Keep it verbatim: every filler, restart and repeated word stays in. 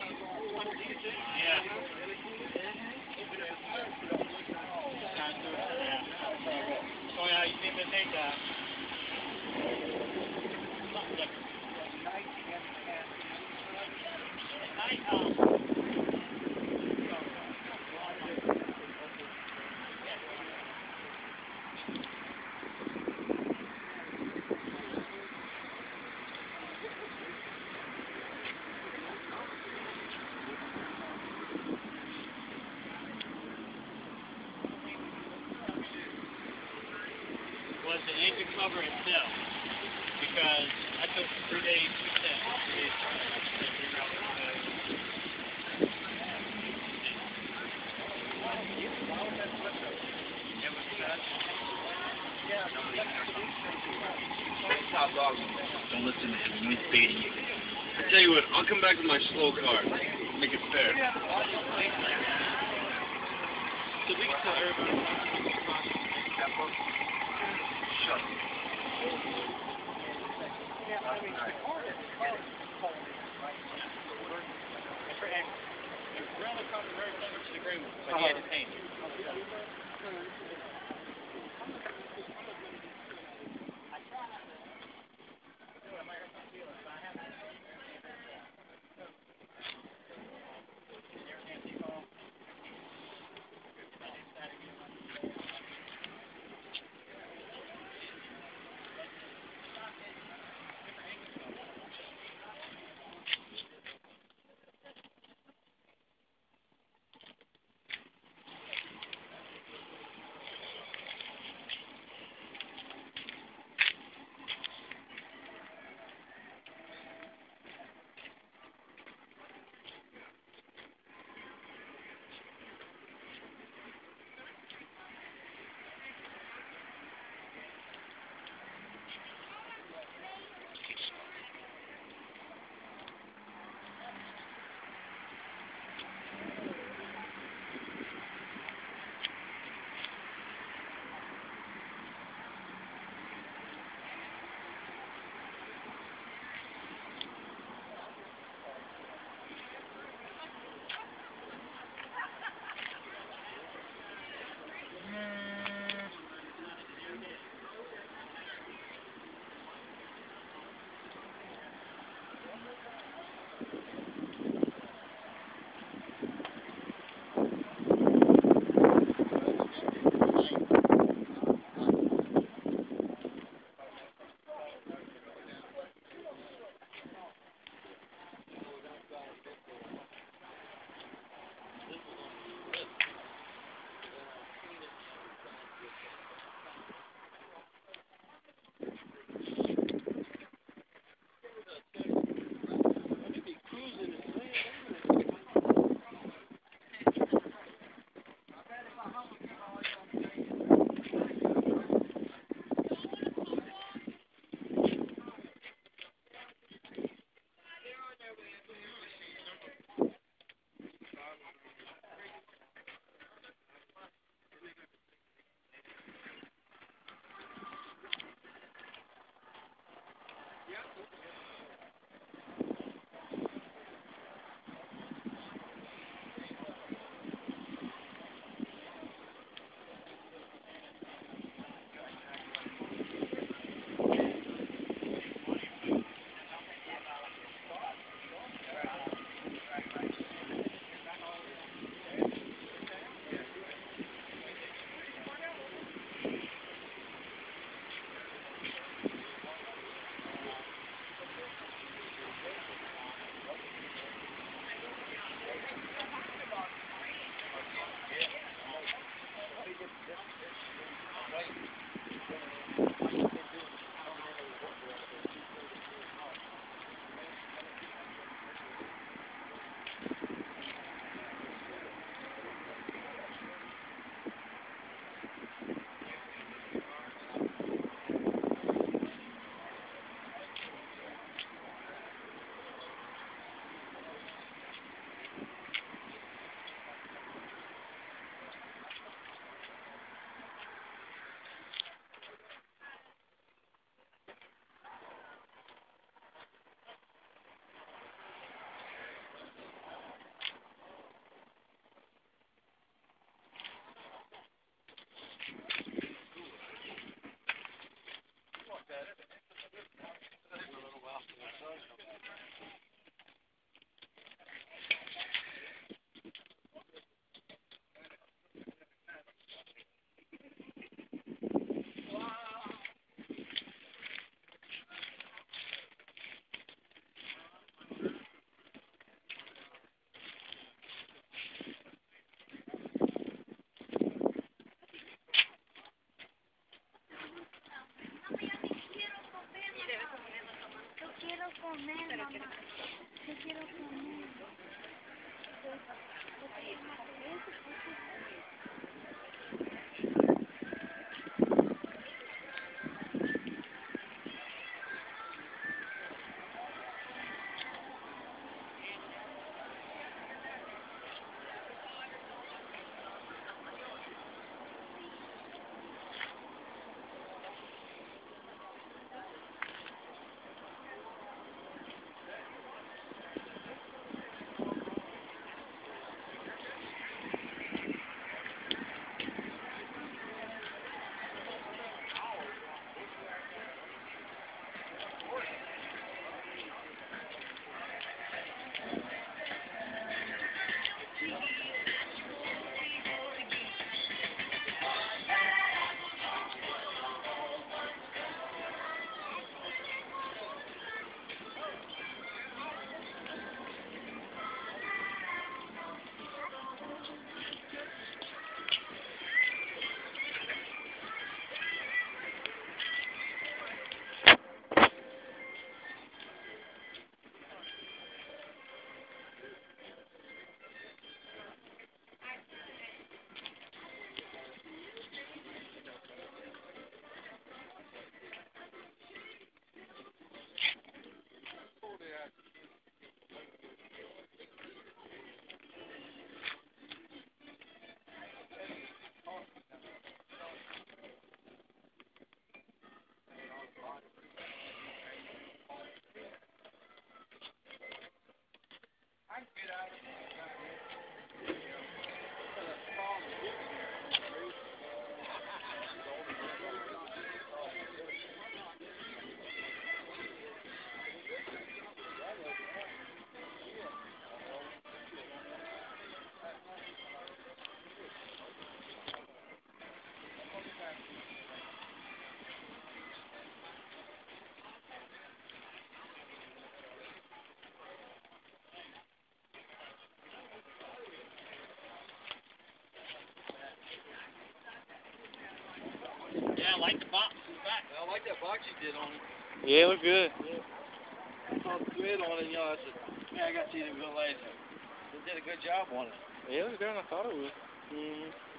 Yeah. Oh yeah, you didn't take that. Was the engine cover itself, because I took three days, two tests. Three days, Top dog. Don't listen to him. He's baiting you. I tell you what, I'll come back with my slow car. Make it fair. so we can tell everybody. Shut up. Really come very similar to the gray one, but he had to paint it. Yeah, I like the box in the back. I like that box you did on it. Yeah, it looked good. I saw the grid on it, you know, I said, man, I got to see it a little later. They did a good job on it. Yeah, it looked better than I thought it would. Mm-hmm.